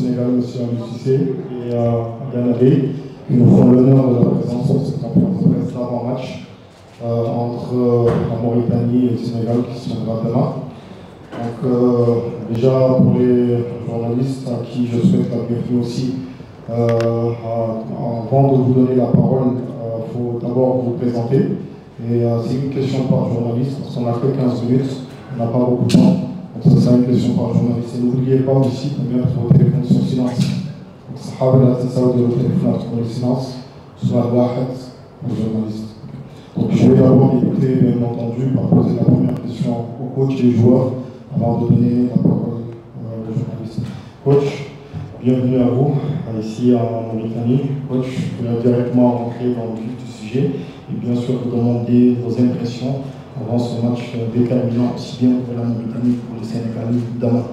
Sénégal, M. Aliou Cissé, et Ganabé, qui nous font l'honneur de la présence sur cette conférence de presse d'avant-match entre la Mauritanie et le Sénégal qui se tiendra demain. Donc, déjà, pour les journalistes à qui je souhaite la bienvenue aussi, avant de vous donner la parole, il faut d'abord vous présenter. Et c'est une question par journaliste, parce qu'on n'a que 15 minutes, on n'a pas beaucoup de temps. Donc, ça sera une question par journaliste. Et n'oubliez pas aussi de mettre vos téléphones sur silence. Donc, صحابي لا تنسوا ديروا التليفونات sur silence, سؤال واحد aux journalistes. Donc, je vais d'abord écouter, bien entendu, par poser la première question au coach et aux joueurs, avant de donner la parole aux journalistes. Coach, bienvenue à vous, ici en Mauritanie. Coach, je vais directement rentrer dans le vif du sujet et bien sûr vous demander vos impressions avant ce match déterminant aussi bien pour la Mauritanie que pour le Sénégal demain.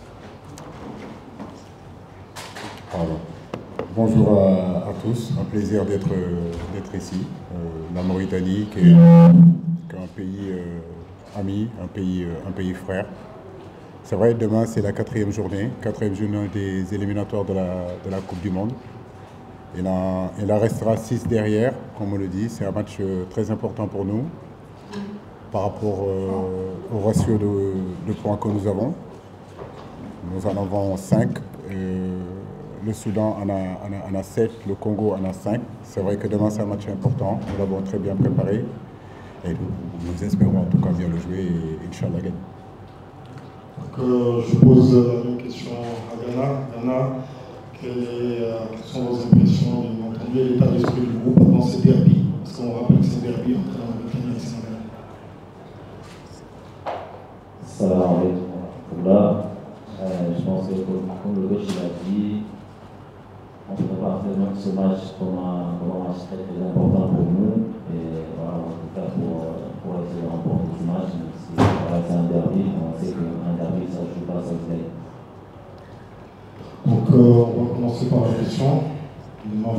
Bonjour à tous, un plaisir d'être ici. La Mauritanie qui est un pays ami, un pays frère. C'est vrai, demain c'est la quatrième journée des éliminatoires de la Coupe du Monde. Il en restera 6 derrière, comme on le dit. C'est un match très important pour nous par rapport au ratio de points que nous avons. Nous en avons 5. Le Soudan en a 7, le Congo en a 5. C'est vrai que demain c'est un match important. Nous l'avons très bien préparé. Et nous espérons en tout cas bien le jouer et Inch'Allah gagner. Donc, je pose la même question à Ghana. Ghana, quelles sont vos impressions, bien entendu, l'état d'esprit du groupe pendant ces derbies? Parce qu'on rappelle que c'est un derby entre la Mauritanie et le Sénégal. Salam alaikum. Je pense que comme le coach l'a dit, on prépare vraiment ce match comme un match très important pour nous. Et voilà, en tout cas pour essayer de remporter ce match, même si c'est un derby, on sait qu'un derby ça ne joue pas, ça se gagne. Donc on va commencer par la question. Bonjour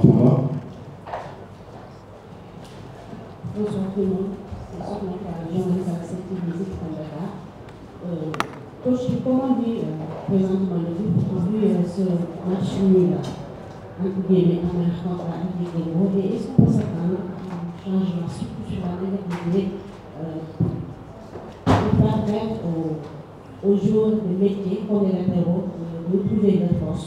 tout le monde, c'est sûr que la journaliste a accepté de visiter pour Dakar. Coach, comment dit présentement le groupe a vu ce match nul entre guillemets contre la Ligue des Gros, et est-ce qu'on peut s'attendre à un changement surtout sur la négativité pour permettre aux joueurs de métier comme les latéraux de trouver leur force?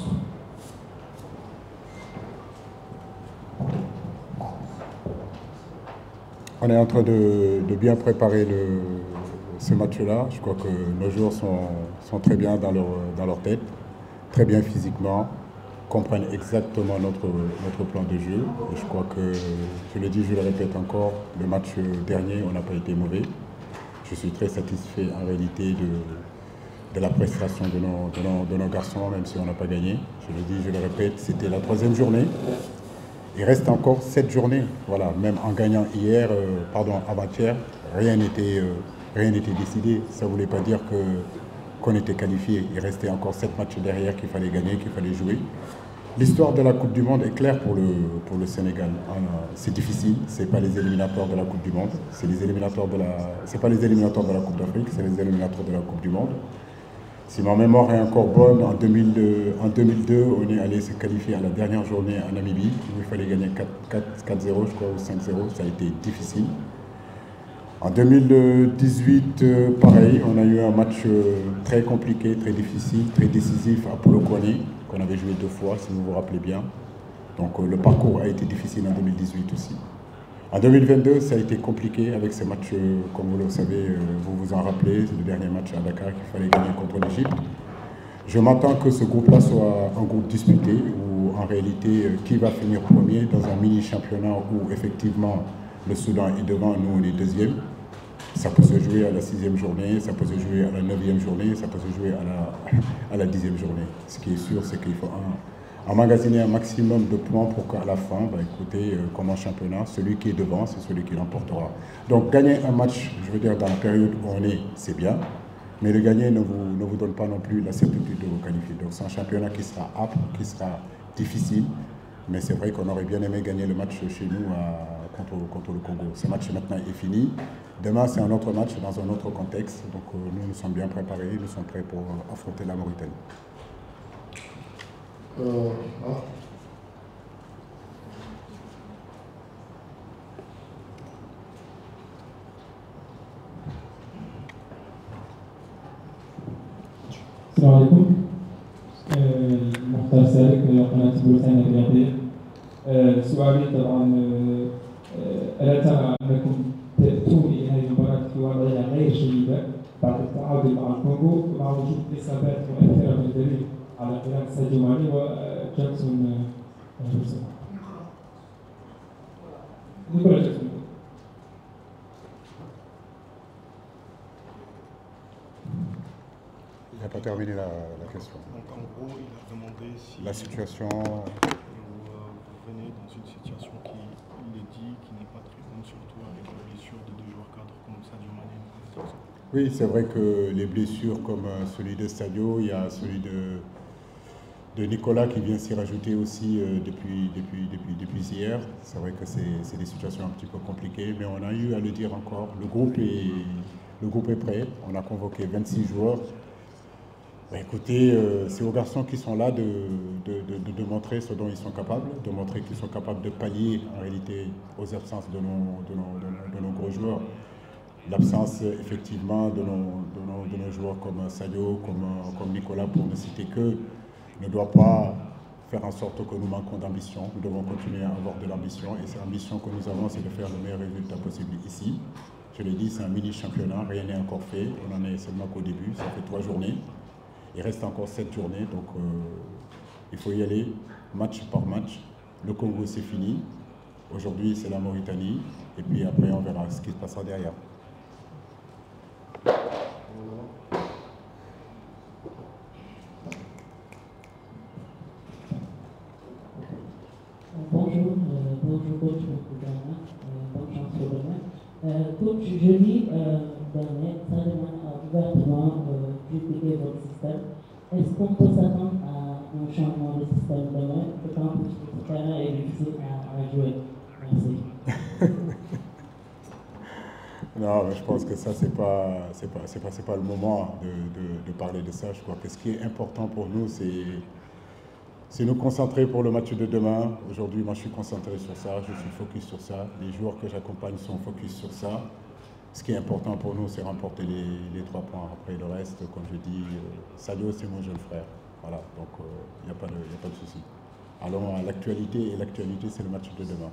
On est en train de bien préparer ce match-là. Je crois que nos joueurs sont très bien dans leur tête, très bien physiquement, comprennent exactement notre plan de jeu. Et je crois que, je le dis, je le répète encore, le match dernier, on n'a pas été mauvais. Je suis très satisfait en réalité de la prestation de nos garçons, même si on n'a pas gagné. Je le dis, je le répète, c'était la 3e journée. Il reste encore 7 journées. Voilà, même en gagnant hier, avant-hier, rien n'était décidé. Ça ne voulait pas dire qu'on était qualifié. Il restait encore 7 matchs derrière qu'il fallait gagner, qu'il fallait jouer. L'histoire de la Coupe du Monde est claire pour le Sénégal. C'est difficile, ce n'est pas les éliminatoires de la Coupe du Monde, c'est pas les éliminatoires de la Coupe d'Afrique, c'est les éliminatoires de la Coupe du Monde. Si ma mémoire est encore bonne, en 2002, on est allé se qualifier à la dernière journée en Namibie, où il fallait gagner 4-0, je crois, ou 5-0, ça a été difficile. En 2018, pareil, on a eu un match très compliqué, très difficile, très décisif à Polokwane, qu'on avait joué 2 fois, si vous vous rappelez bien. Donc le parcours a été difficile en 2018 aussi. En 2022, ça a été compliqué avec ces matchs, comme vous le savez, vous vous en rappelez, c'est le dernier match à Dakar qu'il fallait gagner contre l'Égypte. Je m'attends que ce groupe-là soit un groupe disputé, où en réalité, qui va finir premier dans un mini-championnat où effectivement le Soudan est devant, nous on est 2e. Ça peut se jouer à la 6e journée, ça peut se jouer à la 9e journée, ça peut se jouer à la 10e journée. Ce qui est sûr, c'est qu'il faut emmagasiner un maximum de points pour qu'à la fin, écoutez, comme en championnat, celui qui est devant, c'est celui qui l'emportera. Donc gagner un match, je veux dire, dans la période où on est, c'est bien, mais le gagner ne vous donne pas non plus la certitude de vous qualifier. Donc c'est un championnat qui sera âpre, qui sera difficile, mais c'est vrai qu'on aurait bien aimé gagner le match chez nous contre le Congo. Ce match maintenant est fini. Demain, c'est un autre match dans un autre contexte. Donc nous sommes bien préparés, nous sommes prêts pour affronter la Mauritanie. Voilà. السلام عليكم. مختار سالك قناة بلوتان الرياضية. سؤالي طبعا ألا ترى أنكم تأتون إلى هذه المباراة في وضعية غير جيدة بعد التعادل مع الكونغو ومع وجود إصابات مؤثرة بالدليل على قيام ساديو ماني وجاكسون جوزيف. نيكولا جاكسون. Il n'a pas terminé la question. Donc en gros, il a demandé si La situation. vous venez dans une situation qui, il est dit, qui n'est pas très bonne, surtout avec la blessure de deux joueurs cadres comme Sadio Mané. Oui, c'est vrai que les blessures comme celui de Sadio, il y a celui de Nicolas qui vient s'y rajouter aussi depuis hier. C'est vrai que c'est des situations un petit peu compliquées, mais on a eu à le dire encore. Le groupe est prêt. On a convoqué 26 joueurs. Ben écoutez, c'est aux garçons qui sont là de montrer ce dont ils sont capables, de montrer qu'ils sont capables de pallier en réalité aux absences de nos gros joueurs. L'absence effectivement de nos joueurs comme Sadio, comme Nicolas, pour ne citer que, ne doit pas faire en sorte que nous manquons d'ambition. Nous devons continuer à avoir de l'ambition et cette ambition que nous avons, c'est de faire le meilleur résultat possible ici. Je l'ai dit, c'est un mini-championnat, rien n'est encore fait, on en est seulement qu'au début, ça fait 3 journées. Il reste encore 7 journées, donc il faut y aller match par match. Le Congo, c'est fini. Aujourd'hui, c'est la Mauritanie. Et puis après, on verra ce qui se passera derrière. Bonjour, coach Moukoudrama, bonne chance pour demain. Coach, jeudi dernier, Sadio Mané a ouvertement critiqué votre système. Est-ce qu'on peut s'attendre à un changement de système demain, d'autant plus que ce terrain est difficile à jouer? Merci. Non, mais je pense que ça, c'est pas le moment de parler de ça. Je crois que ce qui est important pour nous, c'est nous concentrer pour le match de demain. Aujourd'hui, moi, je suis concentré sur ça, je suis focus sur ça. Les joueurs que j'accompagne sont focus sur ça. Ce qui est important pour nous, c'est remporter les 3 points. Après, le reste, comme je dis, Sadio, c'est mon jeune frère. Voilà, donc il n'y a pas de souci. Allons à l'actualité, et l'actualité, c'est le match de demain.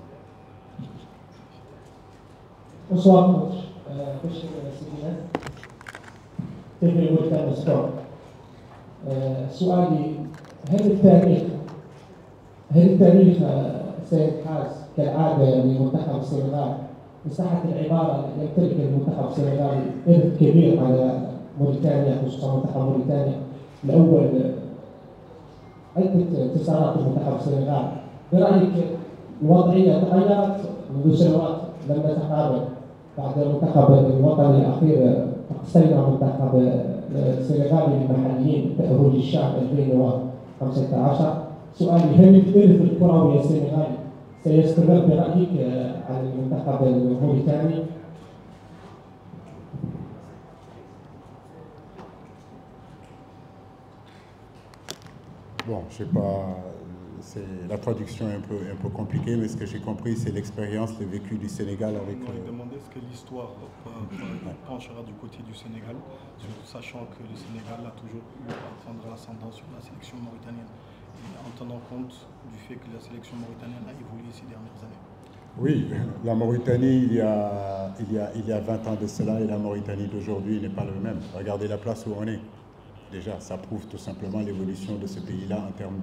Bonsoir, coach. Coach Sidina. تفريغ موريتانيا سبورت. سؤالي هل التاريخ سينحاز كالعادة لمنتخب السنغال مساحة العبارة يمتلك المنتخب السنغالي إرث كبير على موريتانيا خصوصا منتخب موريتانيا الأول عدة انتصارات المنتخب السنغال. برأيك الوضعية تغيرت منذ سنوات لم نتقابل بعد المنتخب الوطني الأخير أقصينا منتخب السنغالي المحليين تأهل الشعب 2015. سؤالي هل الإرث الكروي السنغالي سيستمر برأيك على المنتخب الموريتاني؟ Bon, je sais pas, la traduction est un peu compliquée, mais ce que j'ai compris, c'est l'expérience, le vécu du Sénégal avec... On m'a demandé ce que l'histoire penchera du côté du Sénégal, surtout sachant que le Sénégal a toujours eu à prendre l'ascendant sur la sélection mauritanienne, et en tenant compte du fait que la sélection mauritanienne a évolué ces dernières années. Oui, la Mauritanie, il y a 20 ans de cela, et la Mauritanie d'aujourd'hui n'est pas le même. Regardez la place où on est. Déjà, ça prouve tout simplement l'évolution de ce pays-là en termes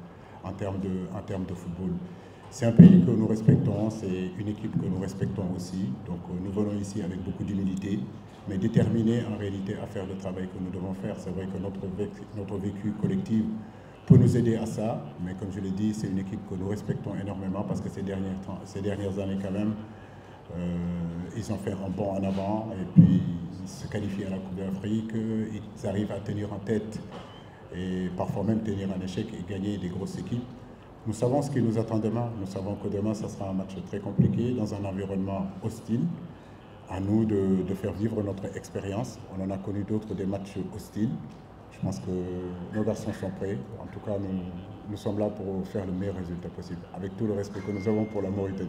de football. C'est un pays que nous respectons, c'est une équipe que nous respectons aussi. Donc nous venons ici avec beaucoup d'humilité, mais déterminés en réalité à faire le travail que nous devons faire. C'est vrai que notre vécu collectif peut nous aider à ça, mais comme je l'ai dit, c'est une équipe que nous respectons énormément parce que ces dernières années quand même, ils ont fait un bond en avant et puis ils se qualifient à la Coupe d'Afrique, ils arrivent à tenir en tête et parfois même tenir un échec et gagner des grosses équipes. Nous savons ce qui nous attend demain. Nous savons que demain, ça sera un match très compliqué dans un environnement hostile. À nous de faire vivre notre expérience. On en a connu d'autres, des matchs hostiles. Je pense que nos garçons sont prêts. En tout cas, nous sommes là pour faire le meilleur résultat possible, avec tout le respect que nous avons pour la Mauritanie.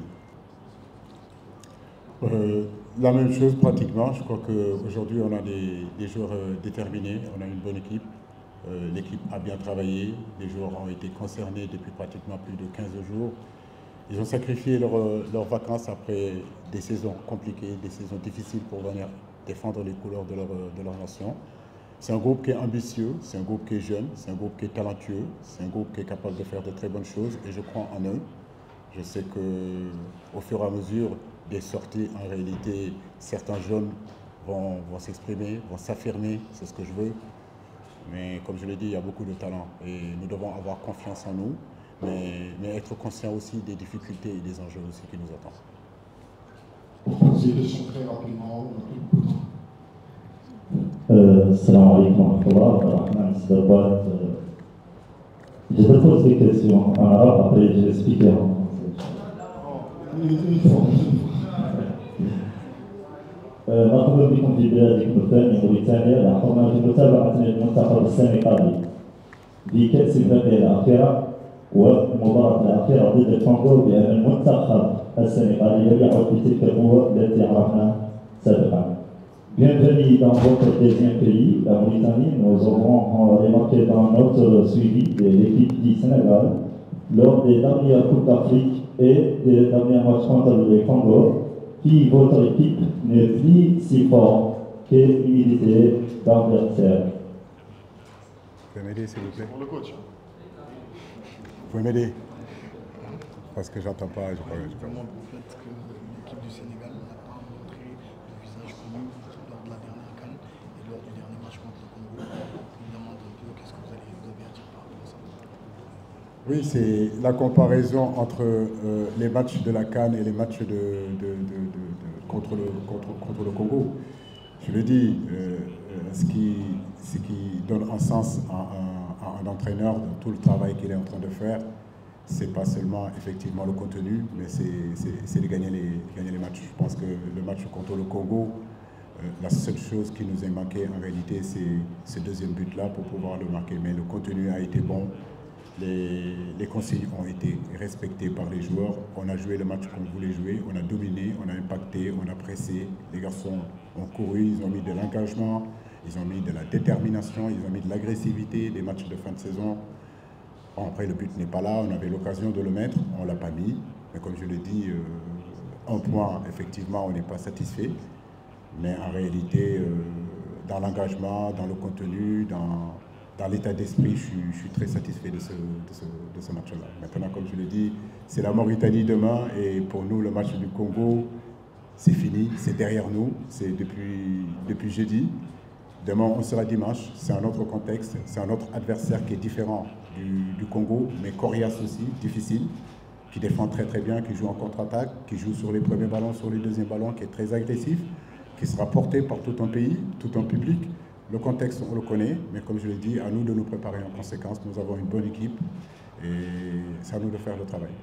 La même chose pratiquement, je crois qu'aujourd'hui on a des joueurs déterminés, on a une bonne équipe, l'équipe a bien travaillé, les joueurs ont été concernés depuis pratiquement plus de 15 jours. Ils ont sacrifié leurs vacances après des saisons compliquées, des saisons difficiles pour venir défendre les couleurs de leur nation. C'est un groupe qui est ambitieux, c'est un groupe qui est jeune, c'est un groupe qui est talentueux, c'est un groupe qui est capable de faire de très bonnes choses et je crois en eux. Je sais qu'au fur et à mesure des sorties, en réalité, certains jeunes vont s'exprimer, vont s'affirmer, c'est ce que je veux. Mais comme je l'ai dit, il y a beaucoup de talent et nous devons avoir confiance en nous, mais être conscients aussi des difficultés et des enjeux aussi qui nous attendent. Pour poser des questions très rapidement. Salam alaikum wa rahmatullah. Je te pose des questions en arabe, après je vais expliquer en français. مرحبا بكم في بلادكم الثانية موريتانيا لحظنا في متابعة المنتخب السنغالي في كأس إفريقيا الأخيرة والمباراة الأخيرة ضد الكونغو بأن المنتخب السنغالي لم يعد بتلك القوة التي عرفنا سابقا. Bienvenue dans votre deuxième pays, la Mauritanie. Nous avons remarqué dans notre suivi de l'équipe du Sénégal lors des dernières Coupes d'Afrique et des derniers matchs contre le Congo, que votre équipe n'est plus si forte que l'humilité d'adversaire. Vous pouvez m'aider s'il vous plaît? Pour le coach. Vous pouvez m'aider? Parce que j'entends pas. Comment vous faites que l'équipe du Sénégal n'a pas montré le visage connu lors de la dernière CAN et lors du dernier match contre le Congo? Il demande un peu qu'est-ce que vous avez à dire par rapport à ça? Oui, c'est la comparaison entre les matchs de la CAN et les matchs contre le Congo. Je le dis, ce qui donne un sens à un entraîneur dans tout le travail qu'il est en train de faire, c'est pas seulement effectivement le contenu, mais c'est de gagner les matchs. Je pense que le match contre le Congo, la seule chose qui nous est manquée en réalité, c'est ce deuxième but-là pour pouvoir le marquer. Mais le contenu a été bon. Les consignes ont été respectées par les joueurs. On a joué le match qu'on voulait jouer, on a dominé, on a impacté, on a pressé. Les garçons ont couru, ils ont mis de l'engagement, ils ont mis de la détermination, ils ont mis de l'agressivité, des matchs de fin de saison. Bon, après, le but n'est pas là, on avait l'occasion de le mettre, on ne l'a pas mis. Mais comme je l'ai dit, un point, effectivement, on n'est pas satisfait. Mais en réalité, dans l'engagement, dans le contenu, dans l'état d'esprit, je suis très satisfait de ce match-là. Maintenant, comme je l'ai dit, c'est la Mauritanie demain et pour nous, le match du Congo, c'est fini, c'est derrière nous, c'est depuis jeudi. Demain, on sera dimanche, c'est un autre contexte, c'est un autre adversaire qui est différent du Congo, mais coriace aussi, difficile, qui défend très très bien, qui joue en contre-attaque, qui joue sur les premiers ballons, sur les deuxièmes ballons, qui est très agressif, qui sera porté par tout un pays, tout un public. Le contexte, on le connaît, mais comme je l'ai dit, à nous de nous préparer en conséquence. Nous avons une bonne équipe et c'est à nous de faire le travail.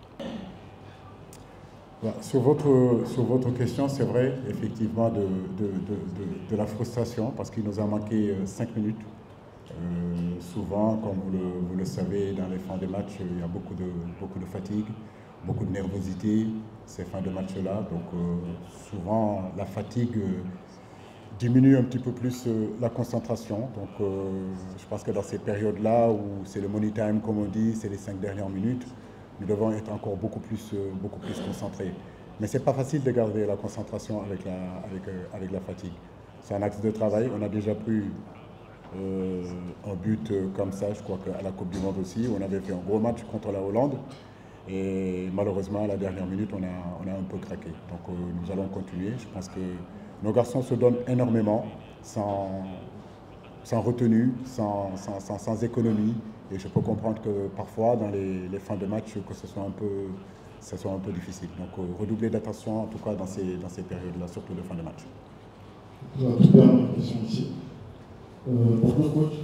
Voilà. Sur votre question, c'est vrai, effectivement, de la frustration, parce qu'il nous a manqué 5 minutes. Souvent, comme vous le savez, dans les fins de match, il y a beaucoup de fatigue, beaucoup de nervosité, ces fins de match-là. Donc, souvent, la fatigue diminue un petit peu plus la concentration. Donc, je pense que dans ces périodes-là, où c'est le money time, comme on dit, c'est les 5 dernières minutes, nous devons être encore beaucoup plus concentrés. Mais ce n'est pas facile de garder la concentration avec la fatigue. C'est un axe de travail. On a déjà pris un but comme ça, je crois qu'à la Coupe du Monde aussi. On avait fait un gros match contre la Hollande. Et malheureusement, à la dernière minute, on a un peu craqué. Donc, nous allons continuer. Je pense que nos garçons se donnent énormément, sans retenue, sans économie. Et je peux comprendre que parfois, dans les fins de match, que ce soit un peu difficile. Donc, redoubler d'attention, en tout cas dans ces périodes-là, surtout de fin de match. Vous avez toute dernière question ici. Pour le coach,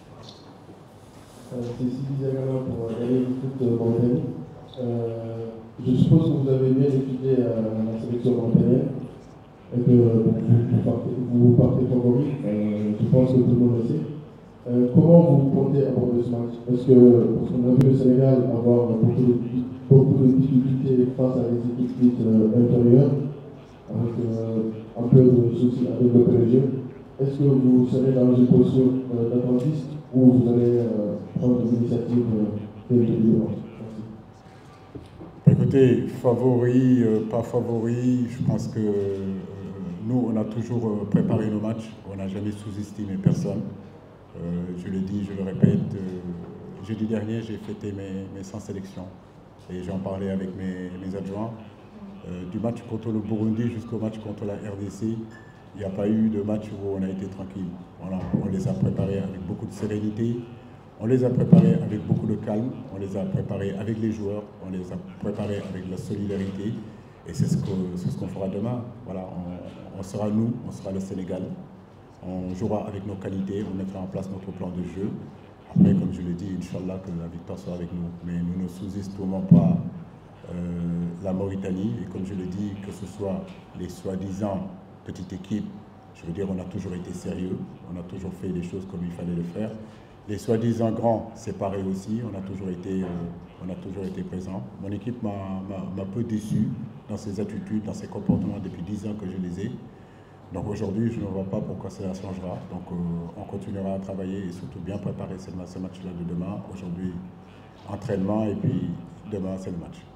c'est ici Diagana pour gagner le foot mauritanie. Je suppose que vous avez bien étudié la sélection mauritanienne et que vous partez favori. Je pense que tout le monde le sait. Comment vous comptez aborder ce match? Parce qu'on a vu le Sénégal avoir beaucoup de difficultés face à des équipes intérieures, avec un peu de soucis avec le PSG. Est-ce que vous serez dans une position d'attentiste ou vous allez prendre l'initiative dès le début? Écoutez, favori, pas favori, je pense que nous, on a toujours préparé nos matchs, on n'a jamais sous-estimé personne. Je le dis, je le répète, jeudi dernier, j'ai fêté mes 100 sélections et j'en parlais avec mes adjoints. Du match contre le Burundi jusqu'au match contre la RDC, il n'y a pas eu de match où on a été tranquille. Voilà, on les a préparés avec beaucoup de sérénité, on les a préparés avec beaucoup de calme, on les a préparés avec les joueurs, on les a préparés avec la solidarité et c'est ce qu'on fera demain. Voilà, on sera nous, on sera le Sénégal. On jouera avec nos qualités, on mettra en place notre plan de jeu. Après, comme je l'ai dit, Inch'Allah, que la victoire sera avec nous. Mais nous ne sous-estimons pas la Mauritanie. Et comme je l'ai dit, que ce soit les soi-disant petites équipes, je veux dire, on a toujours été sérieux, on a toujours fait les choses comme il fallait le faire. Les soi-disant grands, c'est pareil aussi, on a toujours été présents. Mon équipe m'a peu déçu dans ses attitudes, dans ses comportements depuis 10 ans que je les ai. Donc aujourd'hui, je ne vois pas pourquoi cela changera. Donc on continuera à travailler et surtout bien préparer ce match-là de demain. Aujourd'hui, entraînement et puis demain, c'est le match.